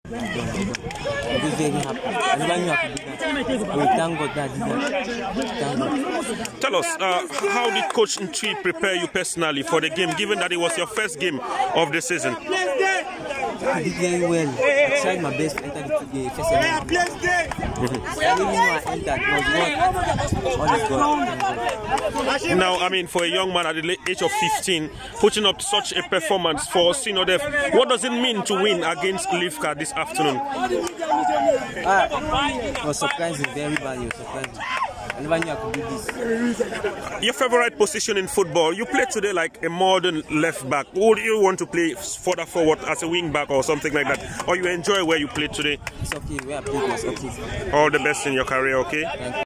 I'm just very happy. I never knew I could do that. But thank God that I did that. Thank God. Tell us, how did Coach Ntwi prepare you personally for the game, given that it was your first game of the season? I did very well. I tried my best to enter the first game. I didn't know I entered. It was God. Now, I mean, for a young man at the age of 15, putting up such a performance for CINYODEV, what does it mean to win against Livka this afternoon? It was surprising, everybody was surprising. I never knew I could do this. Your favorite position in football, you play today like a modern left back. Would you want to play further forward as a wing back or something like that? Or you enjoy where you play today? It's okay, where I play was okay. All the best in your career, okay? Thank you.